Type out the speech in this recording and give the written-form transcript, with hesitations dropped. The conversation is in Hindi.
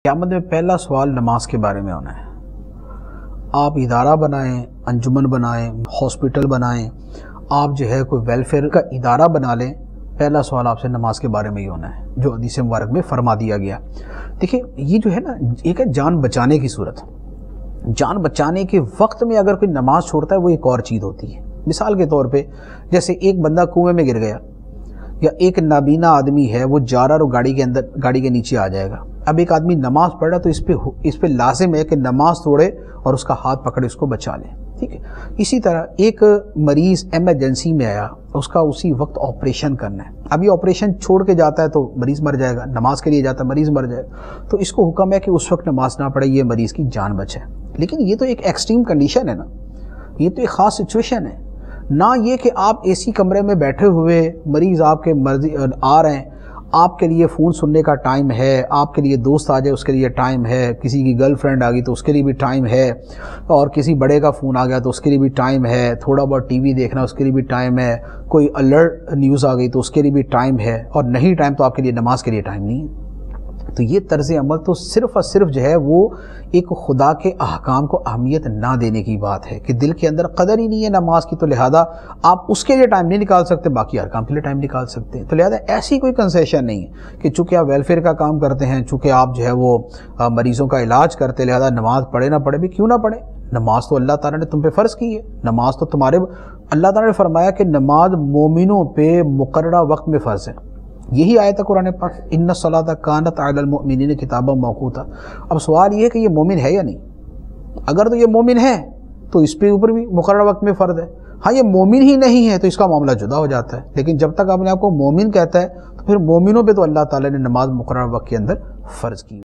क़यामत में पहला सवाल नमाज के बारे में होना है। आप इदारा बनाएं, अंजुमन बनाएं, हॉस्पिटल बनाएं, आप जो है कोई वेलफेयर का इदारा बना लें, पहला सवाल आपसे नमाज के बारे में ही होना है, जो हदीस मुबारक में फरमा दिया गया। देखिए, ये जो है ना, एक है जान बचाने की सूरत। जान बचाने के वक्त में अगर कोई नमाज छोड़ता है वो एक और चीज़ होती है। मिसाल के तौर पे जैसे एक बंदा कुएं में गिर गया, या एक नाबीना आदमी है वो जा रहा और गाड़ी के नीचे आ जाएगा। अब एक आदमी नमाज पढ़ रहा तो इस पे लाजिम है कि नमाज तोड़े और उसका हाथ पकड़े, उसको बचा ले। ठीक है। इसी तरह एक मरीज़ इमरजेंसी में आया, उसका उसी वक्त ऑपरेशन करना है। अभी ऑपरेशन छोड़ के जाता है तो मरीज़ मर जाएगा, नमाज के लिए जाता है मरीज़ मर जाएगा, तो इसको हुक्म है कि उस वक्त नमाज ना पढ़े, ये मरीज़ की जान बचे। लेकिन ये तो एक एक्सट्रीम कंडीशन है ना, ये तो एक ख़ास सिचुएशन है ना। ये कि आप एसी कमरे में बैठे हुए, मरीज़ आपके मर्जी आ रहे हैं, आपके लिए फ़ोन सुनने का टाइम है, आपके लिए दोस्त आ जाए उसके लिए टाइम है, किसी की गर्लफ्रेंड आ गई तो उसके लिए भी टाइम है, और किसी बड़े का फ़ोन आ गया तो उसके लिए भी टाइम है, थोड़ा बहुत टीवी देखना उसके लिए भी टाइम है, कोई अलर्ट न्यूज़ आ गई तो उसके लिए भी टाइम है, और नहीं टाइम तो आपके लिए नमाज के लिए टाइम नहीं है। तो ये तर्ज़ अमल तो सिर्फ़ और सिर्फ जो है वो एक खुदा के अहकाम को अहमियत ना देने की बात है कि दिल के अंदर कदर ही नहीं है नमाज की, तो लिहाजा आप उसके लिए टाइम नहीं निकाल सकते, बाकी हर काम के लिए टाइम निकाल सकते हैं। तो लिहाजा ऐसी कोई कंसेशन नहीं है कि चूँकि आप वेलफेयर का काम करते हैं, चूँकि आप जो है वो मरीज़ों का इलाज करते, लिहाजा नमाज पढ़े ना पढ़े भी क्यों ना पढ़े। नमाज तो अल्लाह ताला ने तुम पे फ़र्ज़ की है। नमाज तो तुम्हारे, अल्लाह ताला ने फरमाया कि नमाज मोमिनों पे मुकर्ररा वक्त में फ़र्ज़ है। यही आयत है कुरान पाक, इन्ना सलाता कानत अलल मुमिनीन किताबन मौक़ूता। अब सवाल ये है कि ये मोमिन है या नहीं। अगर तो ये मोमिन है तो इस पे ऊपर भी मुकर्रर वक्त में फ़र्ज़ है। हाँ, ये मोमिन ही नहीं है तो इसका मामला जुदा हो जाता है। लेकिन जब तक अपने आप को मोमिन कहता है तो फिर मोमिनों पे तो अल्लाह ताला ने नमाज मुकर्रर वक्त के अंदर फ़र्ज़ की।